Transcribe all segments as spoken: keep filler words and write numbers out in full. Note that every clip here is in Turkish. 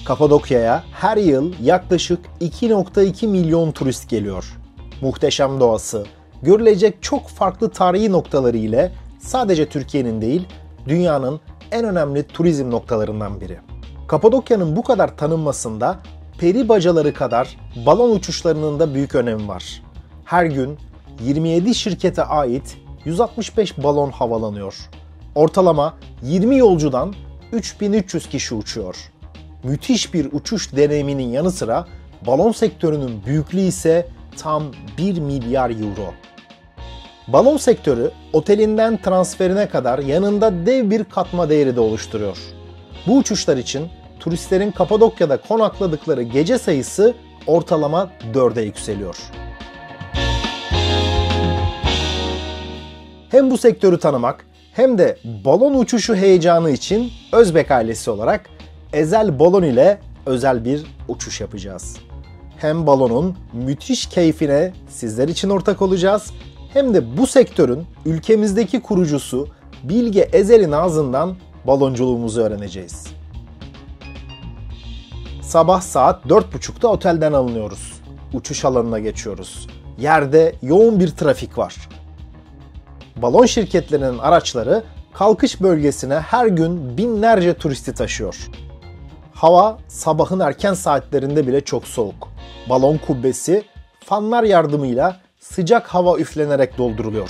Kapadokya'ya her yıl yaklaşık iki nokta iki milyon turist geliyor. Muhteşem doğası, görülecek çok farklı tarihi noktaları ile sadece Türkiye'nin değil, dünyanın en önemli turizm noktalarından biri. Kapadokya'nın bu kadar tanınmasında peri bacaları kadar balon uçuşlarının da büyük önemi var. Her gün yirmi yedi şirkete ait yüz altmış beş balon havalanıyor. Ortalama yirmi yolcudan üç bin üç yüz kişi uçuyor. Müthiş bir uçuş deneyiminin yanı sıra balon sektörünün büyüklüğü ise tam bir milyar euro. Balon sektörü otelinden transferine kadar yanında dev bir katma değeri de oluşturuyor. Bu uçuşlar için turistlerin Kapadokya'da konakladıkları gece sayısı ortalama dörde yükseliyor. Hem bu sektörü tanımak hem de balon uçuşu heyecanı için Özbek ailesi olarak Ezel Balon ile özel bir uçuş yapacağız. Hem balonun müthiş keyfine sizler için ortak olacağız, hem de bu sektörün ülkemizdeki kurucusu Bilge Ezel'in ağzından balonculuğumuzu öğreneceğiz. Sabah saat dört buçukta otelden alınıyoruz. Uçuş alanına geçiyoruz. Yerde yoğun bir trafik var. Balon şirketlerinin araçları kalkış bölgesine her gün binlerce turisti taşıyor. Hava sabahın erken saatlerinde bile çok soğuk. Balon kubbesi fanlar yardımıyla sıcak hava üflenerek dolduruluyor.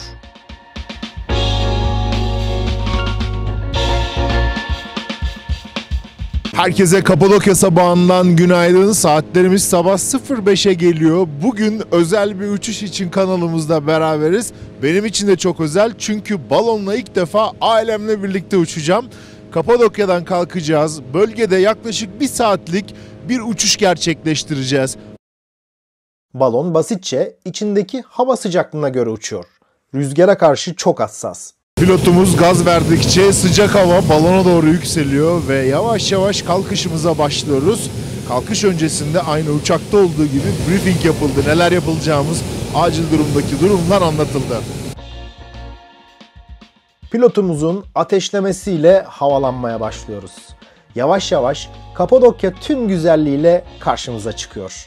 Herkese Kapadokya sabahından günaydın. Saatlerimiz sabah sıfır beşe geliyor. Bugün özel bir uçuş için kanalımızda beraberiz. Benim için de çok özel çünkü balonla ilk defa ailemle birlikte uçacağım. Kapadokya'dan kalkacağız. Bölgede yaklaşık bir saatlik bir uçuş gerçekleştireceğiz. Balon basitçe içindeki hava sıcaklığına göre uçuyor. Rüzgara karşı çok hassas. Pilotumuz gaz verdikçe sıcak hava balona doğru yükseliyor ve yavaş yavaş kalkışımıza başlıyoruz. Kalkış öncesinde aynı uçakta olduğu gibi briefing yapıldı. Neler yapılacağımız, acil durumdaki durumlar anlatıldı. Pilotumuzun ateşlemesiyle havalanmaya başlıyoruz. Yavaş yavaş Kapadokya tüm güzelliğiyle karşımıza çıkıyor.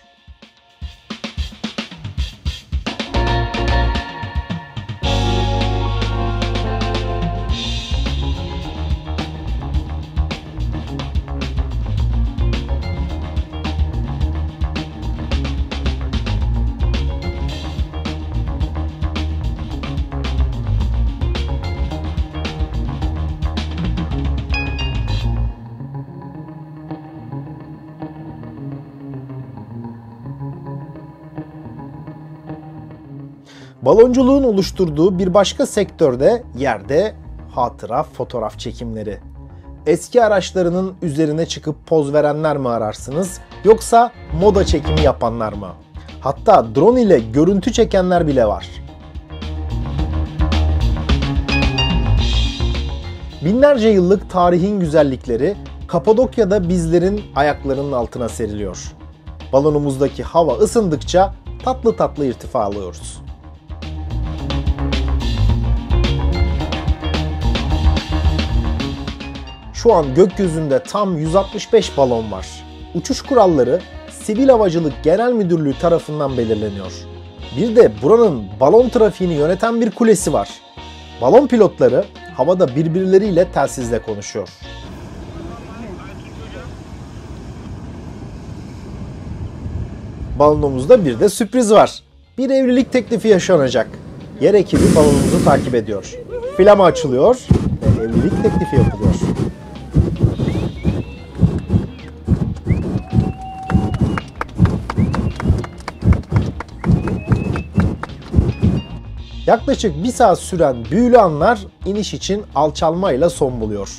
Balonculuğun oluşturduğu bir başka sektörde yerde hatıra fotoğraf çekimleri. Eski araçlarının üzerine çıkıp poz verenler mi ararsınız, yoksa moda çekimi yapanlar mı? Hatta drone ile görüntü çekenler bile var. Binlerce yıllık tarihin güzellikleri Kapadokya'da bizlerin ayaklarının altına seriliyor. Balonumuzdaki hava ısındıkça tatlı tatlı irtifa alıyoruz. Şu an gökyüzünde tam yüz altmış beş balon var. Uçuş kuralları Sivil Havacılık Genel Müdürlüğü tarafından belirleniyor. Bir de buranın balon trafiğini yöneten bir kulesi var. Balon pilotları havada birbirleriyle telsizle konuşuyor. Balonumuzda bir de sürpriz var. Bir evlilik teklifi yaşanacak. Yer ekibi balonumuzu takip ediyor. Flama açılıyor ve evlilik teklifi yapılıyor. Yaklaşık bir saat süren büyülü anlar iniş için alçalmayla son buluyor.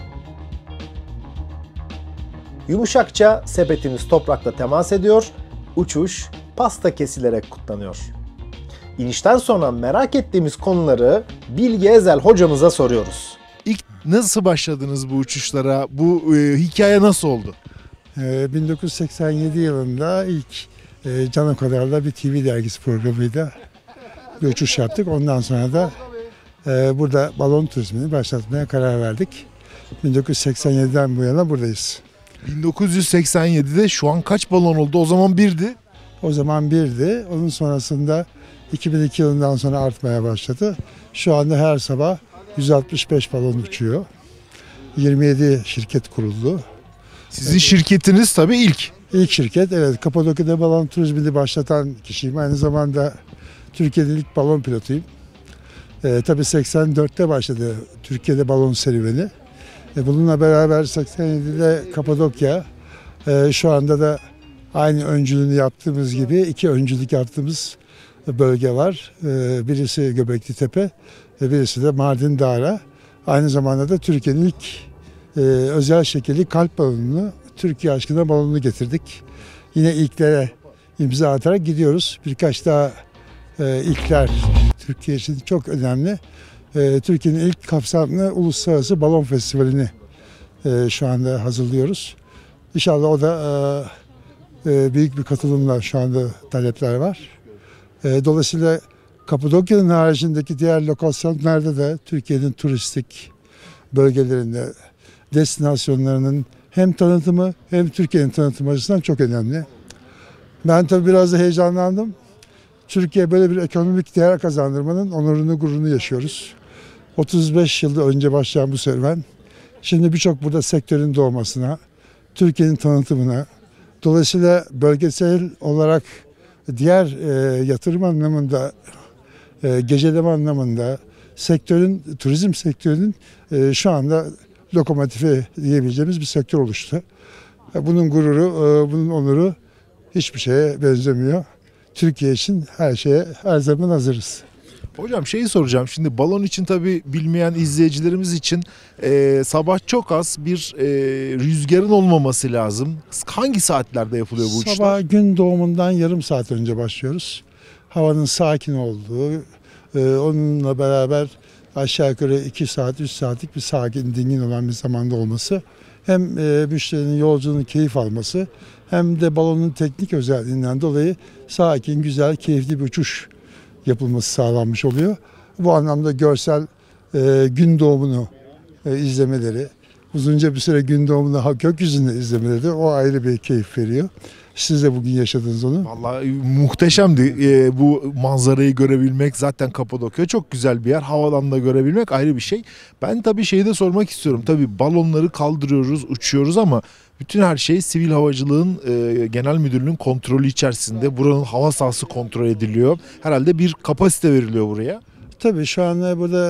Yumuşakça sepetimiz toprakla temas ediyor, uçuş pasta kesilerek kutlanıyor. İnişten sonra merak ettiğimiz konuları Bilge Ezel hocamıza soruyoruz. İlk nasıl başladınız bu uçuşlara? Bu e, hikaye nasıl oldu? Ee, bin dokuz yüz seksen yedi yılında ilk e, Can Okadar'la bir T V dergisi programıyla bir uçuş yaptık. Ondan sonra da e, burada balon turizmini başlatmaya karar verdik. bin dokuz yüz seksen yediden bu yana buradayız. bin dokuz yüz seksen yedide şu an kaç balon oldu? O zaman birdi. O zaman birdi. Onun sonrasında iki bin iki yılından sonra artmaya başladı. Şu anda her sabah yüz altmış beş balon uçuyor. yirmi yedi şirket kuruldu. Sizin evet. şirketiniz tabii ilk. İlk şirket, evet. Kapadokya'da balon turizmini başlatan kişiyim. Aynı zamanda Türkiye'de ilk balon pilotuyum. Ee, tabii seksen dörtte başladı Türkiye'de balon serüveni. Ee, bununla beraber seksen yedide Kapadokya. Ee, şu anda da aynı öncülüğünü yaptığımız gibi iki öncülük yaptığımız bölge var. Ee, birisi Göbekli Tepe, birisi de Mardin Dağra. Aynı zamanda da Türkiye'nin ilk e, özel şekilli kalp balonunu, Türkiye aşkına balonunu getirdik. Yine ilklere imza atarak gidiyoruz. Birkaç daha e, ilkler Türkiye için çok önemli. E, Türkiye'nin ilk kapsamlı uluslararası balon festivalini e, şu anda hazırlıyoruz. İnşallah o da e, e, büyük bir katılımla şu anda talepler var. E, dolayısıyla Kapadokya'nın haricindeki diğer lokasyonlarda da Türkiye'nin turistik bölgelerinde, destinasyonlarının hem tanıtımı hem Türkiye'nin tanıtımı açısından çok önemli. Ben tabii biraz da heyecanlandım. Türkiye böyle bir ekonomik değer kazandırmanın onurunu, gururunu yaşıyoruz. otuz beş yıl önce başlayan bu serüven, şimdi birçok burada sektörün doğmasına, Türkiye'nin tanıtımına, dolayısıyla bölgesel olarak diğer e, yatırım anlamında, e, geceleme anlamında, sektörün, turizm sektörünün e, şu anda lokomotifi diyebileceğimiz bir sektör oluştu. Bunun gururu, e, bunun onuru hiçbir şeye benzemiyor. Türkiye için her şeye her zaman hazırız. Hocam şeyi soracağım. Şimdi balon için tabii bilmeyen izleyicilerimiz için e, sabah çok az bir e, rüzgarın olmaması lazım. Hangi saatlerde yapılıyor bu uçuşlar? Sabah gün doğumundan yarım saat önce başlıyoruz. Havanın sakin olduğu, e, onunla beraber aşağı yukarı iki saat, üç saatlik bir sakin, dingin olan bir zamanda olması. Hem e, müşterinin yolculuğunun keyif alması hem de balonun teknik özelliğinden dolayı sakin, güzel, keyifli bir uçuş yapılması sağlanmış oluyor. Bu anlamda görsel e, gün doğumunu e, izlemeleri, uzunca bir süre gün doğumunu gökyüzünde izlemeleri de o ayrı bir keyif veriyor. Siz de bugün yaşadınız onu. Vallahi muhteşemdi. Ee, bu manzarayı görebilmek, zaten Kapadokya çok güzel bir yer. Havadan da görebilmek ayrı bir şey. Ben tabii şeyi de sormak istiyorum. Tabii balonları kaldırıyoruz, uçuyoruz ama bütün her şey Sivil Havacılığın e, Genel Müdürlüğü'nün kontrolü içerisinde. Buranın hava sahası kontrol ediliyor. Herhalde bir kapasite veriliyor buraya. Tabii şu anda burada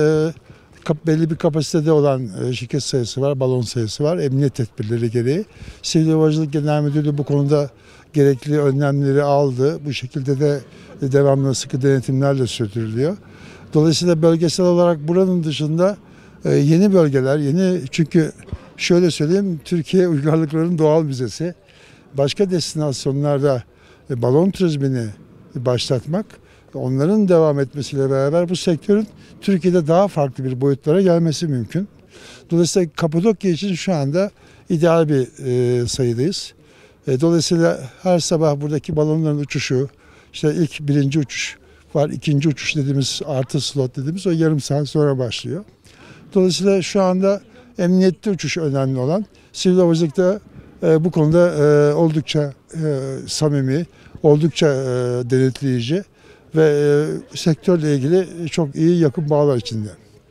e, belli bir kapasitede olan e, şirket sayısı var, balon sayısı var. Emniyet tedbirleri gereği. Sivil Havacılık Genel Müdürlüğü bu konuda gerekli önlemleri aldı. Bu şekilde de devamlı sıkı denetimlerle sürdürülüyor. Dolayısıyla bölgesel olarak buranın dışında e, yeni bölgeler, yeni çünkü şöyle söyleyeyim, Türkiye Uygarlıkların Doğal Müzesi. Başka destinasyonlarda e, balon turizmini başlatmak, onların devam etmesiyle beraber bu sektörün Türkiye'de daha farklı bir boyutlara gelmesi mümkün. Dolayısıyla Kapadokya için şu anda ideal bir e, sayıdayız. E, dolayısıyla her sabah buradaki balonların uçuşu, işte ilk birinci uçuş var, ikinci uçuş dediğimiz artı slot dediğimiz o yarım saat sonra başlıyor. Dolayısıyla şu anda emniyetli uçuş önemli olan, sivil havacılıkta e, bu konuda e, oldukça e, samimi, oldukça e, denetleyici ve e, sektörle ilgili çok iyi yakın bağlar içinde.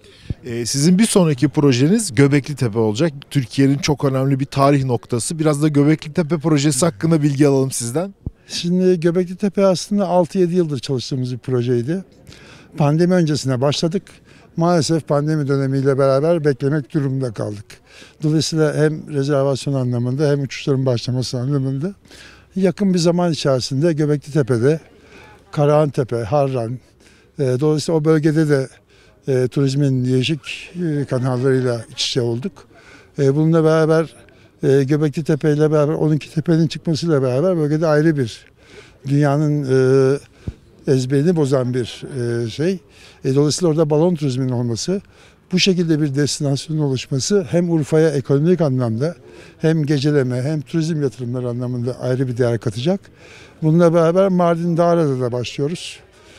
Ee, sizin bir sonraki projeniz Göbekli Tepe olacak. Türkiye'nin çok önemli bir tarih noktası. Biraz da Göbekli Tepe projesi hakkında bilgi alalım sizden. Şimdi Göbekli Tepe aslında altı yedi yıldır çalıştığımız bir projeydi. Pandemi öncesine başladık. Maalesef pandemi dönemiyle beraber beklemek durumunda kaldık. Dolayısıyla hem rezervasyon anlamında hem uçuşların başlaması anlamında yakın bir zaman içerisinde Göbekli Tepe'de, Karahantepe, Harran, e, dolayısıyla o bölgede de e, turizmin değişik e, kanallarıyla iç içe olduk. E, bununla beraber e, Göbekli Tepe ile beraber on iki Tepe'nin çıkmasıyla beraber bölgede ayrı bir dünyanın e, ezberini bozan bir e, şey. E, dolayısıyla orada balon turizminin olması, bu şekilde bir destinasyonun oluşması hem Urfa'ya ekonomik anlamda hem geceleme hem turizm yatırımları anlamında ayrı bir değer katacak. Bununla beraber Mardin Dağra'da da başlıyoruz.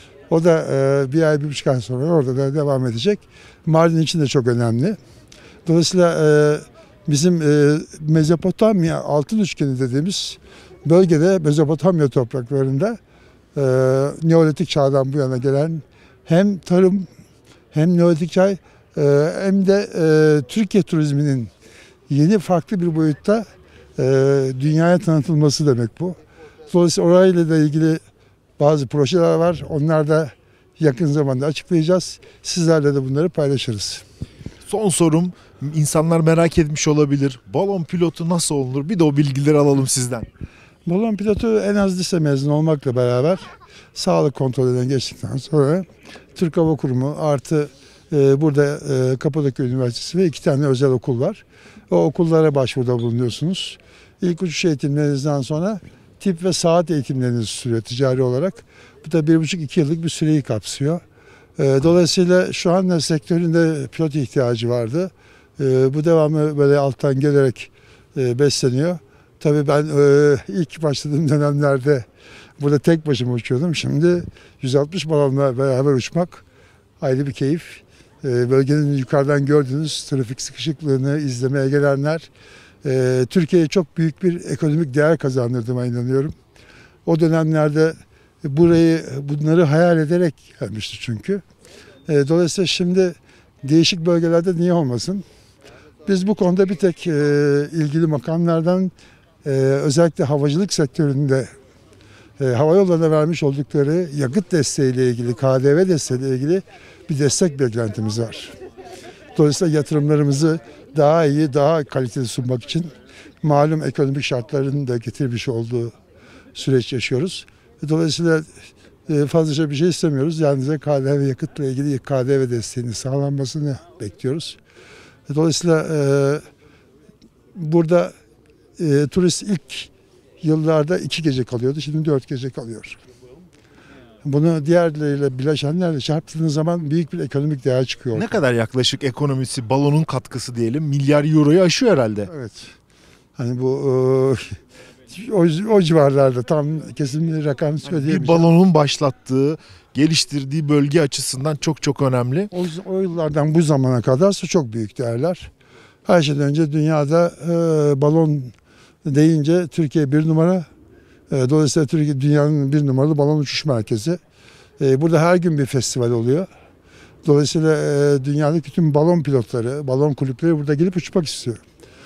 O da e, bir ay, bir buçuk ay sonra orada da devam edecek. Mardin için de çok önemli. Dolayısıyla e, Bizim e, Mezopotamya altın üçgeni dediğimiz bölgede Mezopotamya topraklarında e, Neolitik çağdan bu yana gelen hem tarım hem Neolitik çağ e, hem de e, Türkiye turizminin yeni farklı bir boyutta e, dünyaya tanıtılması demek bu. Dolayısıyla orayla da ilgili bazı projeler var. Onlar da yakın zamanda açıklayacağız. Sizlerle de bunları paylaşırız. Son sorum, insanlar merak etmiş olabilir. Balon pilotu nasıl olunur? Bir de o bilgileri alalım sizden. Balon pilotu en az lise mezunu olmakla beraber sağlık kontrolünden geçtikten sonra Türk Hava Kurumu artı e, burada e, Kapadokya Üniversitesi ve iki tane özel okul var. O okullara başvuruda bulunuyorsunuz. İlk uçuş eğitimlerinizden sonra tip ve saat eğitimleriniz sürüyor ticari olarak. Bu da bir buçuk iki yıllık bir süreyi kapsıyor. E, dolayısıyla şu anda sektöründe pilot ihtiyacı vardı. E, bu devamlı böyle alttan gelerek e, besleniyor. Tabii ben e, ilk başladığım dönemlerde burada tek başıma uçuyordum. Şimdi yüz altmış balonla beraber uçmak ayrı bir keyif. E, bölgenin yukarıdan gördüğünüz trafik sıkışıklığını izlemeye gelenler e, Türkiye'ye çok büyük bir ekonomik değer kazandırdığıma inanıyorum. O dönemlerde burayı bunları hayal ederek gelmişti çünkü. E, dolayısıyla şimdi değişik bölgelerde niye olmasın? Biz bu konuda bir tek e, ilgili makamlardan Ee, özellikle havacılık sektöründe e, havayollarına vermiş oldukları yakıt desteğiyle ilgili, K D V desteğiyle ilgili bir destek beklentimiz var. Dolayısıyla yatırımlarımızı daha iyi, daha kaliteli sunmak için malum ekonomik şartların da getirmiş olduğu süreç yaşıyoruz. Dolayısıyla e, fazlaca bir şey istemiyoruz. Yalnızca K D V yakıtla ilgili K D V desteğinin sağlanmasını bekliyoruz. Dolayısıyla e, burada E, turist ilk yıllarda iki gece kalıyordu, şimdi dört gece kalıyor. Bunu diğerleriyle bileşenlerle çarptığınız zaman büyük bir ekonomik değer çıkıyor. Ne kadar yaklaşık ekonomisi, balonun katkısı diyelim, milyar euroyu aşıyor herhalde. Evet. Hani bu o, o civarlarda tam kesin bir rakam söyleyemeyeceğim. Bir balonun başlattığı, geliştirdiği bölge açısından çok çok önemli. O, o yıllardan bu zamana kadarsa çok büyük değerler. Her şeyden önce dünyada e, balon deyince Türkiye bir numara. E, dolayısıyla Türkiye dünyanın bir numaralı balon uçuş merkezi. E, burada her gün bir festival oluyor. Dolayısıyla e, dünyadaki tüm balon pilotları, balon kulüpleri burada gelip uçmak istiyor.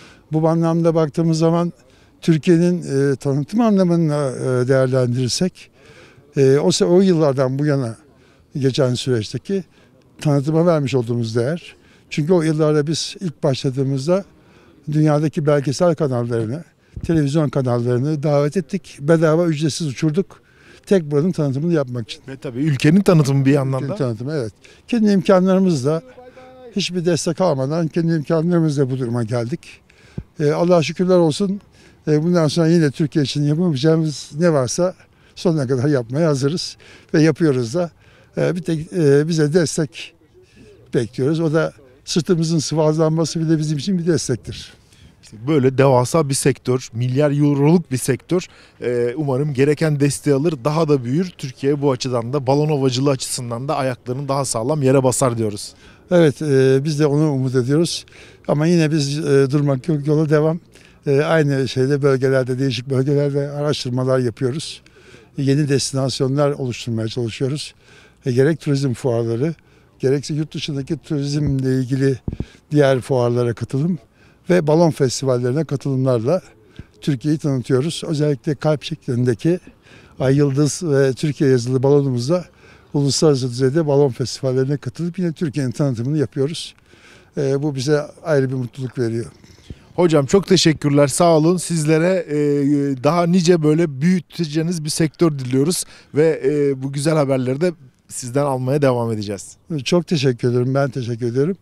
Bu anlamda baktığımız zaman Türkiye'nin e, tanıtım anlamını e, değerlendirirsek e, o, o yıllardan bu yana geçen süreçteki tanıtıma vermiş olduğumuz değer. Çünkü o yıllarda biz ilk başladığımızda dünyadaki belgesel kanallarını, televizyon kanallarını davet ettik. Bedava ücretsiz uçurduk. Tek buranın tanıtımını yapmak için. Ve tabii ülkenin tanıtımı bir yandan Ülkenin da. tanıtımı, evet. Kendi imkanlarımızla hiçbir destek almadan kendi imkanlarımızla bu duruma geldik. Ee, Allah'a şükürler olsun. Ee, bundan sonra yine Türkiye için yapamayacağımız ne varsa sonuna kadar yapmaya hazırız. Ve yapıyoruz da. Ee, bir tek e, bize destek bekliyoruz. O da sırtımızın sıvazlanması bile bizim için bir destektir. İşte böyle devasa bir sektör, milyar euroluk bir sektör. Ee, umarım gereken desteği alır, daha da büyür. Türkiye bu açıdan da balon havacılığı açısından da ayaklarını daha sağlam yere basar diyoruz. Evet, e, biz de onu umut ediyoruz. Ama yine biz e, durmak yok, yola devam. E, aynı şeyde bölgelerde, değişik bölgelerde araştırmalar yapıyoruz. E, yeni destinasyonlar oluşturmaya çalışıyoruz. E, gerek turizm fuarları, gerekse yurt dışındaki turizmle ilgili diğer fuarlara katılım ve balon festivallerine katılımlarla Türkiye'yi tanıtıyoruz. Özellikle kalp şeklindeki Ay Yıldız ve Türkiye yazılı balonumuzla uluslararası düzeyde balon festivallerine katılıp yine Türkiye'nin tanıtımını yapıyoruz. Ee, bu bize ayrı bir mutluluk veriyor. Hocam çok teşekkürler, sağ olun. Sizlere e, daha nice böyle büyüteceğiniz bir sektör diliyoruz ve e, bu güzel haberleri de sizden almaya devam edeceğiz. Çok teşekkür ederim. Ben teşekkür ediyorum.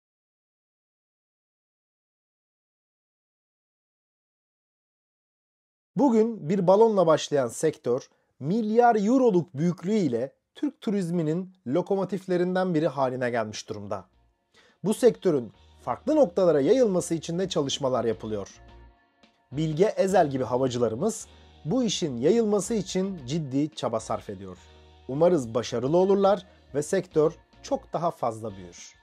Bugün bir balonla başlayan sektör, milyar euroluk büyüklüğüyle Türk turizminin lokomotiflerinden biri haline gelmiş durumda. Bu sektörün farklı noktalara yayılması için de çalışmalar yapılıyor. Bilge Ezel gibi havacılarımız bu işin yayılması için ciddi çaba sarf ediyor. Umarız başarılı olurlar ve sektör çok daha fazla büyür.